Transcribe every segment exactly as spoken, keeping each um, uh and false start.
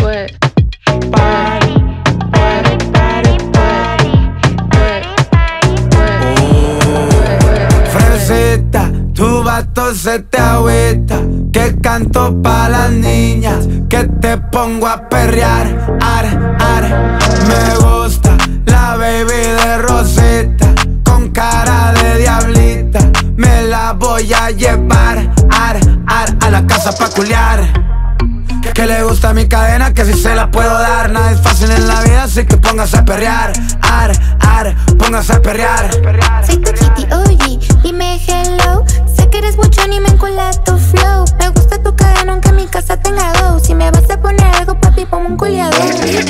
wet. Party, party, party, party, wet, wet. Fresita, tu vato se te agüita. Que canto pa' las niñas, que te pongo a perrear. Ar, ar, me gusta la baby de Rosita, con cara de diablita. Me la voy a llevar, ar, ar, a la casa pa' culiar. Que le gusta mi cadena, que si se la puedo dar. Nada es fácil en la vida, así que póngase a perrear. Ar, ar, póngase a perrear. Soy tu kitty, oye, dime hello. Sé que eres buchón y me encula tu flow. Me gusta tu cadena aunque mi casa tenga dos. Si me vas a poner algo, papi, ponme un culiador.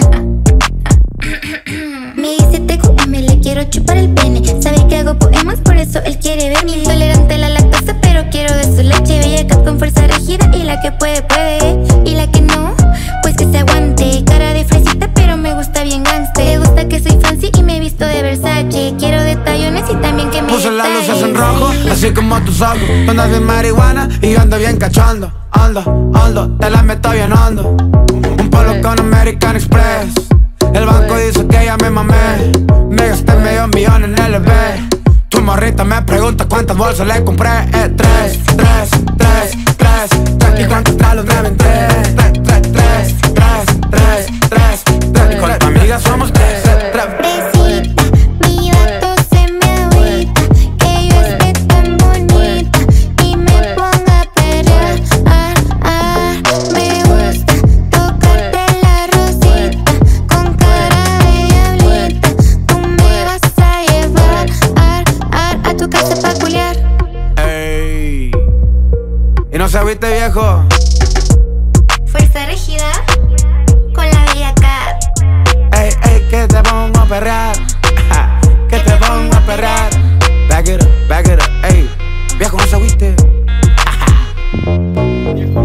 Me dice teco y me le quiero chupar el pene. Sabe que hago poemas, por eso él quiere ver. Intolerante a la lactosa, pero quiero de su leche. Bella cap con fuerza rígida y la que puede, puede. Y la que no, pues que se aguante. Cara de fresita, pero me gusta bien gangster. Le gusta que soy fancy y me he visto de Versace. Quiero detallones y también que me Puse las detalles. luces en rojo, así como tus ojos. Tú andas bien marihuana y yo ando bien cachondo. Ando, ando, te la meto bien hondo. Un polo con American Express. El banco dice que ya me mamé. Me gasté medio millón en L V. Tu morrita me pregunta cuántas bolsas le compré. Eh, tres, tres, tres, tres, tres. ¿Y cuántos tralos me aventé? Tres, tres, tres, tres, tres, tres, tres. Y con tu amiga somos tres, tres, tres. Fresita, mi vato se me agüita. Que yo esté tan bonita y me ponga a perrear. Ah, ah, me gusta tocarte la rosita, con cara de diablita. Tú me vas a llevar ar, ar, a tu casa pa' culiar. Ey. Y no se agüite, viejo. Fuerza regida con la bella cat. Ey, ey, que te pongo a perrear. Que te pongo a perrear. Back it up, back it up, ey. Viejo, no se agüite.